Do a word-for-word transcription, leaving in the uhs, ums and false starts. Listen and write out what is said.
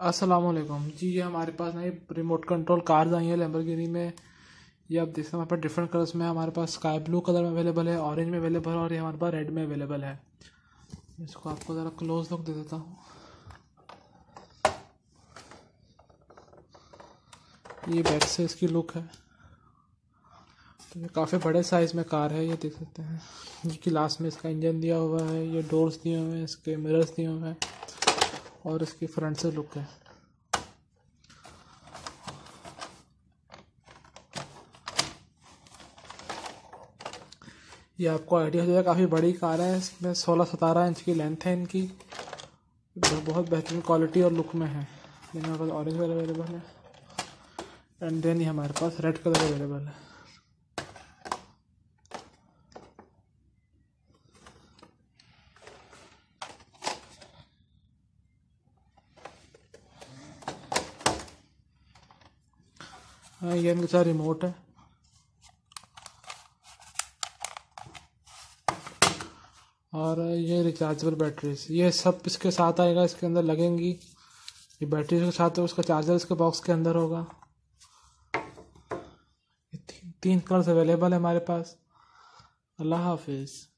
अस्सलाम वालेकुम जी। ये हमारे पास नई रिमोट कंट्रोल कार्स आई हैं लैम्बोर्गिनी में। ये आप देख सकते हैं हमारे पास डिफरेंट कलर्स में है। हमारे पास स्काई ब्लू कलर में अवेलेबल है, ऑरेंज में अवेलेबल है और ये हमारे पास रेड में अवेलेबल है। इसको आपको ज़रा क्लोज लुक दे देता हूँ। ये बैक से इसकी लुक है। तो ये काफ़ी बड़े साइज़ में कार है, ये देख सकते हैं। ये क्लास में इसका इंजन दिया हुआ है, ये डोर्स दिए हुए हैं, इसके मिरर्स दिए हुए हैं और इसकी फ्रंट से लुक है। ये आपको आइडिया हो जाएगा, काफ़ी बड़ी कार है। इसमें सोलह सतारह इंच की लेंथ है इनकी। बहुत बेहतरीन क्वालिटी और लुक में है। देन हमारे पास ऑरेंज कलर अवेलेबल है एंड देन ये हमारे पास रेड कलर अवेलेबल है। हाँ, ये इनके साथ रिमोट है और ये रिचार्जेबल बैटरीज, ये सब इसके साथ आएगा, इसके अंदर लगेंगी। ये बैटरी के साथ है, उसका चार्जर इसके बॉक्स के अंदर होगा। ये ती, तीन कलर्स अवेलेबल है हमारे पास। अल्लाह हाफिज़।